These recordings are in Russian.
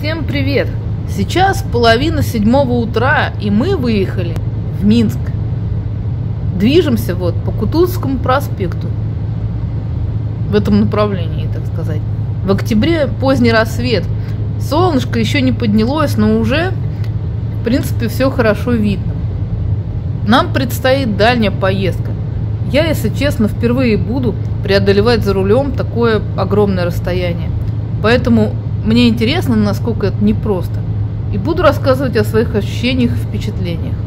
Всем привет! Сейчас 6:30 утра, и мы выехали в Минск. Движемся вот по Кутузовскому проспекту. В этом направлении, так сказать. В октябре поздний рассвет. Солнышко еще не поднялось, но уже, в принципе, все хорошо видно. Нам предстоит дальняя поездка. Я, если честно, впервые буду преодолевать за рулем такое огромное расстояние. Поэтому мне интересно, насколько это непросто. И буду рассказывать о своих ощущениях и впечатлениях.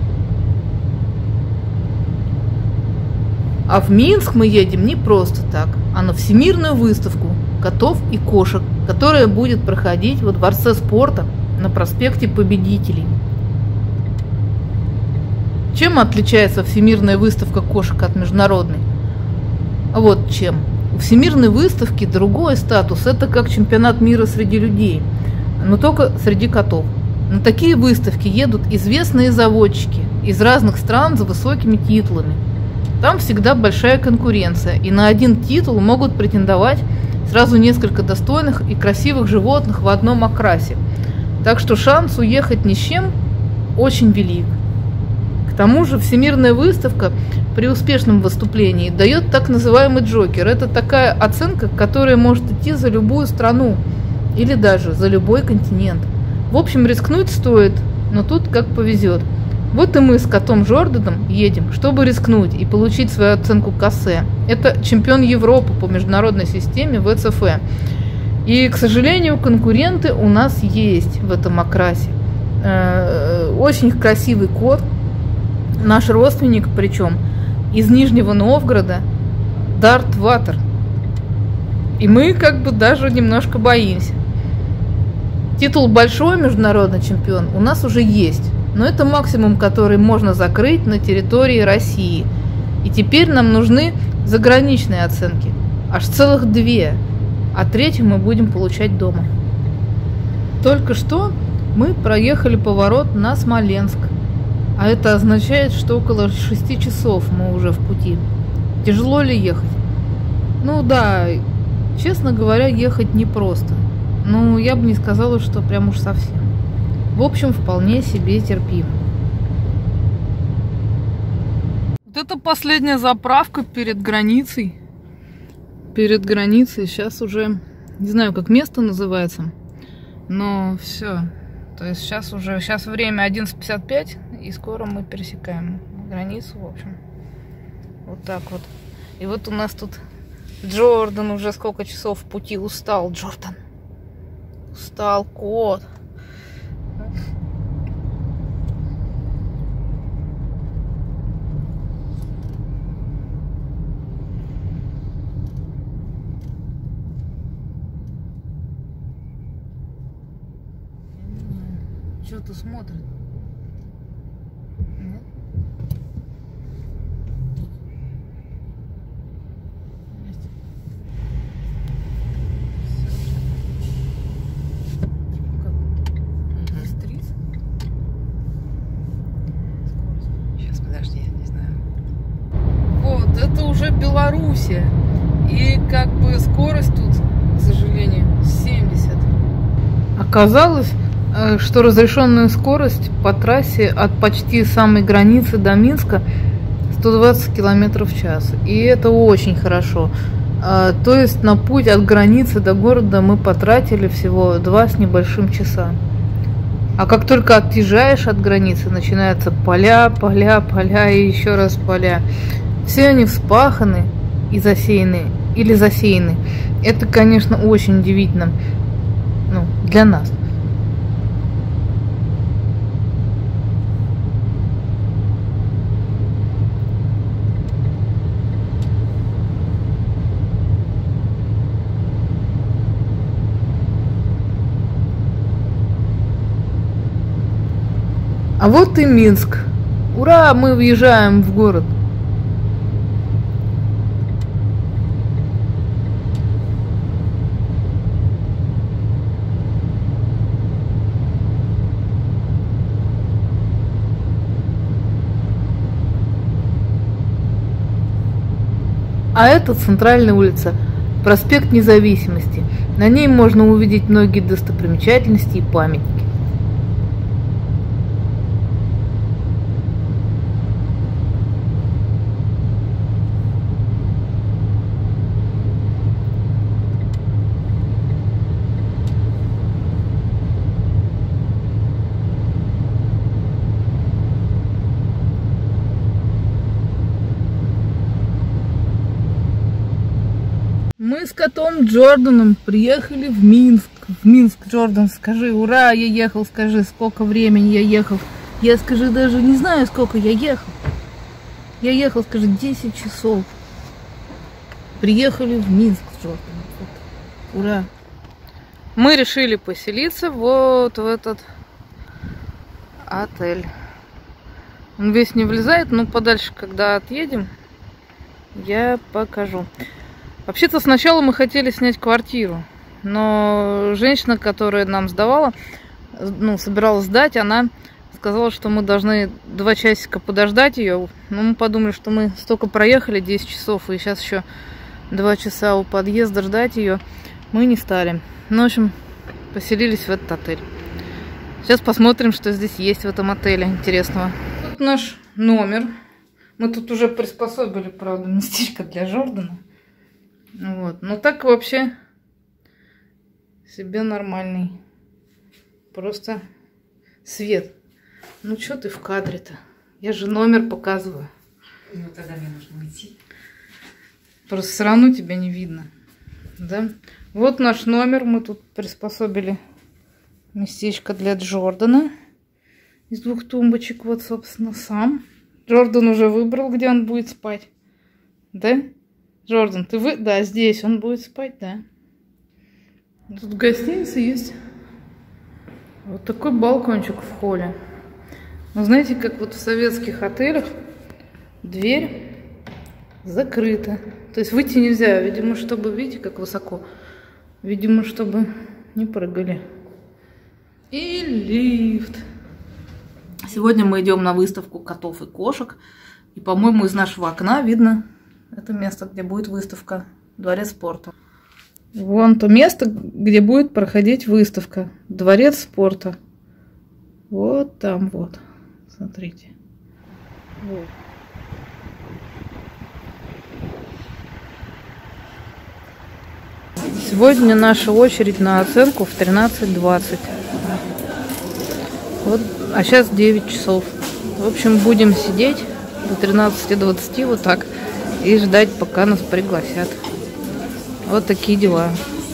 А в Минск мы едем не просто так, а на всемирную выставку котов и кошек, которая будет проходить во Дворце спорта на проспекте Победителей. Чем отличается всемирная выставка кошек от международной? Вот чем. У всемирной выставки другой статус. Это как чемпионат мира среди людей, но только среди котов. На такие выставки едут известные заводчики из разных стран за высокими титулами. Там всегда большая конкуренция, и на один титул могут претендовать сразу несколько достойных и красивых животных в одном окрасе. Так что шанс уехать ни с чем очень велик. К тому же всемирная выставка при успешном выступлении дает так называемый джокер. Это такая оценка, которая может идти за любую страну или даже за любой континент. В общем, рискнуть стоит, но тут как повезет. Вот и мы с котом Джорданом едем, чтобы рискнуть и получить свою оценку КСЭ. Это чемпион Европы по международной системе ВЦФ. И, к сожалению, конкуренты у нас есть в этом окрасе. Очень красивый кот. Наш родственник, причем из Нижнего Новгорода, Дарт Ватер. И мы как бы даже немножко боимся. Титул большой международный чемпион у нас уже есть, но это максимум, который можно закрыть на территории России. И теперь нам нужны заграничные оценки, аж целых 2, а 3-ю мы будем получать дома. Только что мы проехали поворот на Смоленск. А это означает, что около 6 часов мы уже в пути. Тяжело ли ехать? Ну да, честно говоря, ехать непросто. Ну, я бы не сказала, что прям уж совсем. В общем, вполне себе терпимо. Вот это последняя заправка перед границей. Перед границей. Сейчас уже, не знаю, как место называется, но все. То есть сейчас время 11:55, и скоро мы пересекаем границу, в общем. Вот так вот. И вот у нас тут Джордан уже сколько часов в пути. Устал, Джордан. Устал, кот. Что-то смотрит. Нет? Есть. Как? Быстрит? Сейчас, подожди, я не знаю. Вот, это уже Белоруссия. И как бы скорость тут, к сожалению, 70. Оказалось, что разрешенная скорость по трассе от почти самой границы до Минска 120 км в час. И это очень хорошо. То есть на путь от границы до города мы потратили всего 2 с небольшим часа. А как только отъезжаешь от границы, начинаются поля, поля, поля и еще раз поля. Все они вспаханы и засеяны, или засеяны. Это, конечно, очень удивительно, ну, для нас. А вот и Минск. Ура, мы въезжаем в город. А это центральная улица. проспект Независимости. На ней можно увидеть многие достопримечательности и памятники. Мы с котом Джорданом приехали в Минск. В Минск, Джордан, скажи, ура, я ехал, скажи, сколько времени я ехал. Я, скажи, даже не знаю, сколько я ехал. Я ехал, скажи, 10 часов. Приехали в Минск, Джордан. Вот. Ура. Мы решили поселиться вот в этот отель. Он весь не влезает, но подальше, когда отъедем, я покажу. Вообще-то сначала мы хотели снять квартиру, но женщина, которая нам сдавала, собиралась сдать, она сказала, что мы должны 2 часика подождать ее. Но мы подумали, что мы столько проехали, 10 часов, и сейчас еще 2 часа у подъезда ждать ее. Мы не стали. Ну, в общем, поселились в этот отель. Сейчас посмотрим, что здесь есть в этом отеле интересного. Вот наш номер. Мы тут уже приспособили, правда, местечко для Джордана. Вот. Но так вообще себе нормальный. Просто свет. Ну что ты в кадре-то? Я же номер показываю. Ну тогда мне нужно уйти. Просто все равно тебя не видно. Да? Вот наш номер. Мы тут приспособили местечко для Джордана. Из 2 тумбочек. Вот, собственно, сам. Джордан уже выбрал, где он будет спать. Да? Джордан, ты Да, здесь он будет спать, да. Тут в гостинице есть вот такой балкончик в холле. Но знаете, как вот в советских отелях дверь закрыта. То есть выйти нельзя, видимо, чтобы, видите, как высоко. Видимо, чтобы не прыгали. И лифт. Сегодня мы идем на выставку котов и кошек. И, по-моему, из нашего окна видно это место, где будет выставка. Дворец спорта. Вон то место, где будет проходить выставка. Дворец спорта. Вот там вот. Смотрите. Вот. Сегодня наша очередь на оценку в 13:20. Вот, а сейчас 9 часов. В общем, будем сидеть до 13:20 вот так. И ждать, пока нас пригласят. Вот такие дела.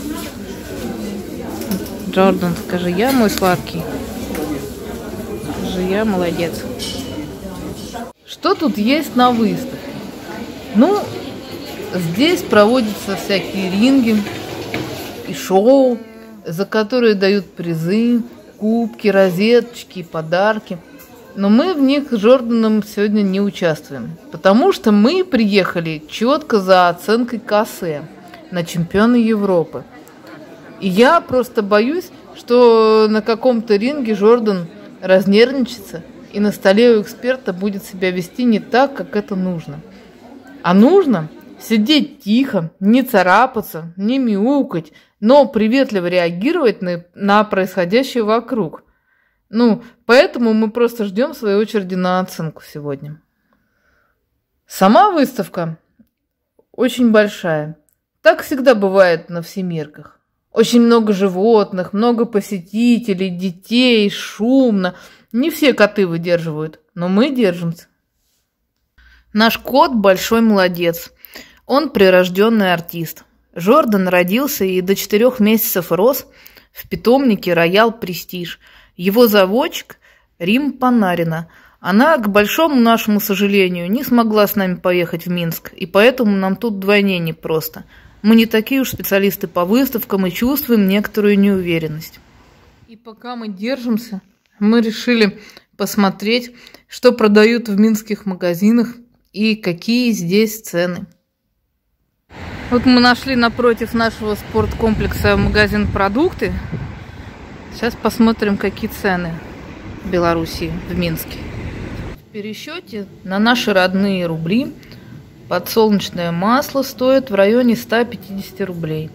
Джордан, скажи, я мой сладкий. Скажи, я молодец. Что тут есть на выставке? Ну, здесь проводятся всякие ринги и шоу, за которые дают призы, кубки, розеточки, подарки. Но мы в них с Джорданом сегодня не участвуем, потому что мы приехали четко за оценкой КСЭ на чемпиона Европы. И я просто боюсь, что на каком-то ринге Джордан разнервничается, и на столе у эксперта будет себя вести не так, как это нужно. А нужно сидеть тихо, не царапаться, не мяукать, но приветливо реагировать на происходящее вокруг. Ну, поэтому мы просто ждем своей очереди на оценку сегодня. Сама выставка очень большая. Так всегда бывает на всемирках. Очень много животных, много посетителей, детей, шумно. Не все коты выдерживают, но мы держимся. Наш кот большой молодец. Он прирожденный артист. Джордан родился и до 4 месяцев рос в питомнике Роял Престиж. Его заводчик Рим Панарина. Она, к большому нашему сожалению, не смогла с нами поехать в Минск, и поэтому нам тут вдвойне непросто. Мы не такие уж специалисты по выставкам и чувствуем некоторую неуверенность. И пока мы держимся, мы решили посмотреть, что продают в минских магазинах и какие здесь цены. Вот мы нашли напротив нашего спорткомплекса магазин «Продукты». Сейчас посмотрим, какие цены в Беларуси, в Минске. В пересчете на наши родные рубли Подсолнечное масло стоит в районе 150 рублей.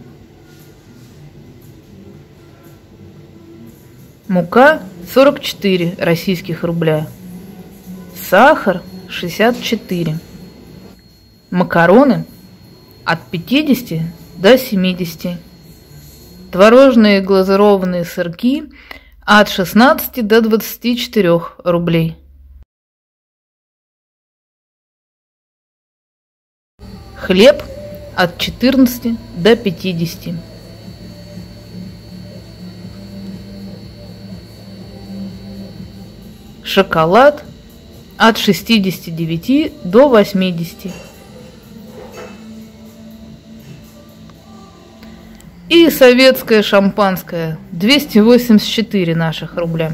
Мука 44 российских рубля. Сахар 64. Макароны от 50 до 70. Творожные глазированные сырки от 16 до 24 рублей. Хлеб от 14 до 50. Шоколад от 69 до 80. И советское шампанское 284 наших рубля.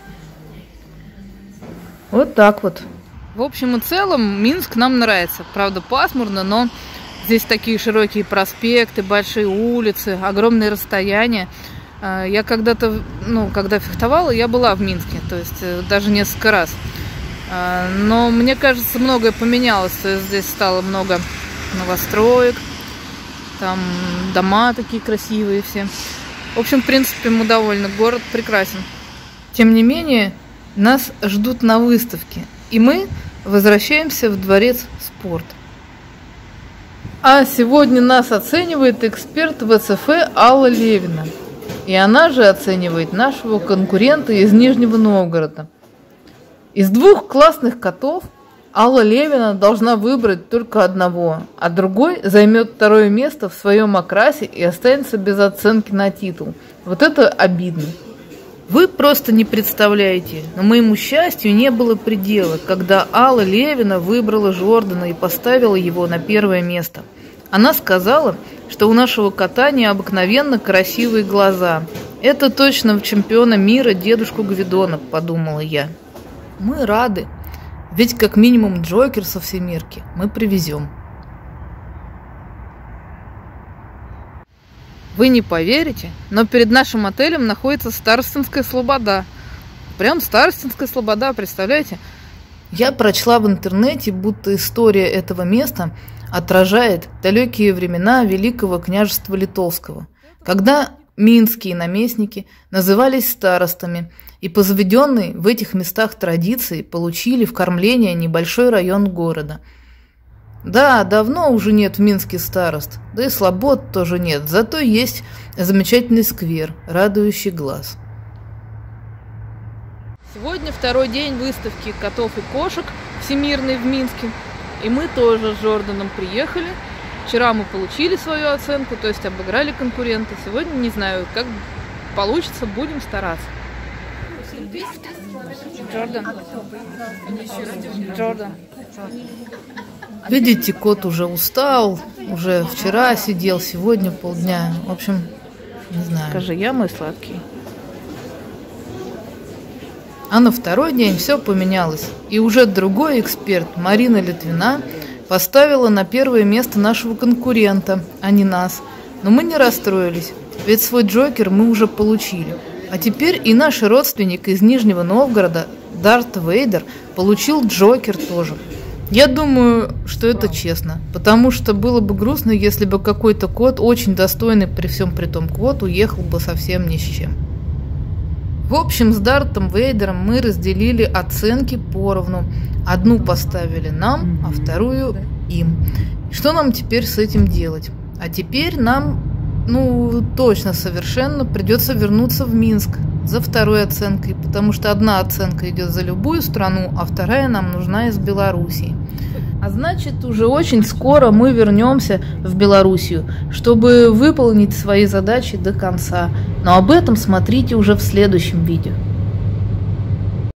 Вот так вот. В общем и целом Минск нам нравится. Правда, пасмурно, но здесь такие широкие проспекты, большие улицы, огромные расстояния. Я когда-то, когда фехтовала, я была в Минске, то есть даже несколько раз. Но мне кажется, многое поменялось. То есть здесь стало много новостроек, там дома такие красивые все. В общем, в принципе, мы довольны. Город прекрасен. Тем не менее, нас ждут на выставке, и мы возвращаемся в дворец спорта. А сегодня нас оценивает эксперт ВЦФ Алла Левина. И она же оценивает нашего конкурента из Нижнего Новгорода. Из двух классных котов Алла Левина должна выбрать только одного, а другой займет второе место в своем окрасе и останется без оценки на титул. Вот это обидно. Вы просто не представляете, но моему счастью не было предела, когда Алла Левина выбрала Джордана и поставила его на первое место. Она сказала, что у нашего кота необыкновенно красивые глаза. Это точно в чемпиона мира дедушку Гвидона, подумала я. Мы рады, ведь как минимум Джокер со всемирки мы привезем. Вы не поверите, но перед нашим отелем находится Старостинская слобода. Прям Старостинская слобода, представляете? Я прочла в интернете, будто история этого места отражает далекие времена Великого княжества Литовского, когда минские наместники назывались старостами, и по заведенной в этих местах традиции получили в кормление небольшой район города. Да, давно уже нет в Минске старост, да и слобод тоже нет, зато есть замечательный сквер, радующий глаз. Сегодня второй день выставки котов и кошек всемирной в Минске. И мы тоже с Джорданом приехали. Вчера мы получили свою оценку, то есть обыграли конкурента. Сегодня не знаю, как получится, будем стараться. Джордан. Видите, кот уже устал, уже вчера сидел, сегодня полдня. В общем, не знаю. Скажи, я мой сладкий. А на второй день все поменялось, и уже другой эксперт, Марина Литвина, поставила на первое место нашего конкурента, а не нас. Но мы не расстроились, ведь свой Джокер мы уже получили. А теперь и наш родственник из Нижнего Новгорода, Дарт Вейдер, получил Джокер тоже. Я думаю, что это честно, потому что было бы грустно, если бы какой-то кот, очень достойный при всем при том кот, уехал бы совсем ни с чем. В общем, с Дартом Вейдером мы разделили оценки поровну. Одну поставили нам, а вторую им. Что нам теперь с этим делать? А теперь нам, точно совершенно придется вернуться в Минск за второй оценкой, потому что одна оценка идет за любую страну, а вторая нам нужна из Белоруссии. А значит, уже очень скоро мы вернемся в Белоруссию, чтобы выполнить свои задачи до конца. Но об этом смотрите уже в следующем видео.